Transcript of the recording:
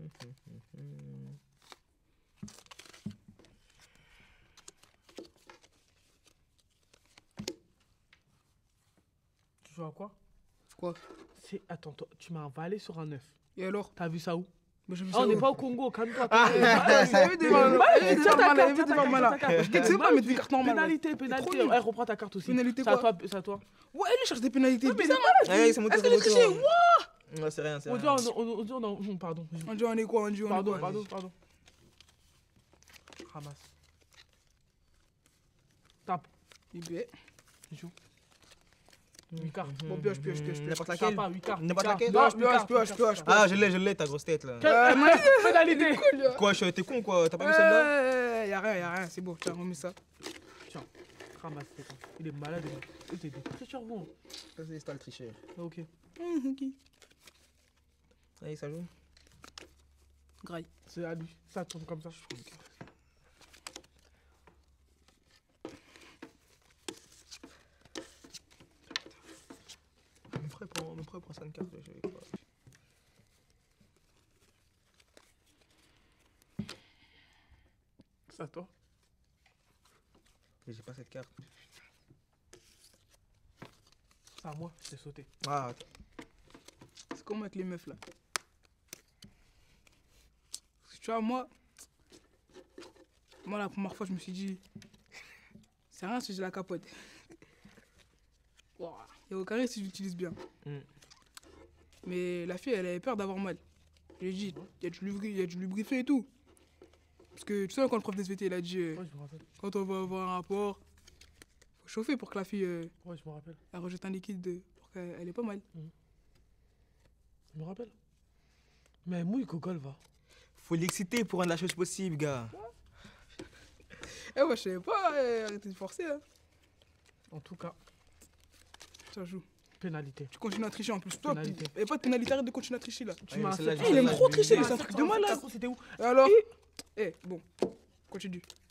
Tu joues à quoi? Quoi? Attends, tu m'as avalé sur un 9. Et alors? T'as vu ça où? Mais j'ai vu Ah, ça on n'est où? pas au Congo, calme-toi. J'ai vu des balles là. Je sais pas mettre des cartes normales. Pénalité, pénalité. Ouais, reprends ta carte aussi. Pénalité C'est à quoi? toi, c'est à toi. Ouais, elle cherche des pénalités. Bizarre. Ouais, c'est mon tour. Est-ce qu'elle est trichée? Ouais, c'est rien, c'est On rien. dit, on pardon. On dit on est quoi? On dit on est quoi? Pardon. Ramasse. Tape. Libé. Joue. 8 cartes. Bon, pioche. N'importe Ça laquelle. part, 8 cartes. N'importe laquelle. Pioche. Ah, je l'ai, ta grosse tête là. Pénalité. Quoi, t'es con quoi? T'as pas vu celle-là? Y'a rien. C'est bon, tiens, remets ça. Tiens, ramasse tes cartes. Il est malade. Il est des tricheurs, vous. Ça, c'est le tricheur. Ok. Ok. Allez, ça joue. Graille. C'est à lui. Ça tourne comme ça. Mon frère prend 5 cartes. Je vais pas. C'est à toi. J'ai pas cette carte. C'est à moi, je t'ai sauté. Ah, C'est comme avec les meufs là. Parce que tu vois, moi la première fois, je me suis dit, c'est rien si j'ai la capote. Wow. Il n'y a aucun risque si je l'utilise bien. Mais la fille, elle avait peur d'avoir mal. Je lui ai dit, il y a du lubrifiant et tout. Parce que tu sais, quand le prof d'SVT, il a dit, Ouais, je me rappelle. quand on va avoir un rapport, faut chauffer pour que la fille Ouais, je me rappelle. elle rejette un liquide pour qu'elle ait pas mal. Je me rappelle. Mais mouille Gogol va. faut l'exciter pour rendre la chose possible, gars. Eh ouais, je savais pas, arrêtez de forcer. Hein. En tout cas, Ça joue. pénalité. Tu continues à tricher en plus. Toi, Pénalité. il n'y a pas de pénalité, arrête de continuer à tricher là. Tu m'as celle-là, accepté. j'ai- Il aime celle-là, trop je- tricher, je- c'est un truc de malade. C'était où? Et alors bon, continue.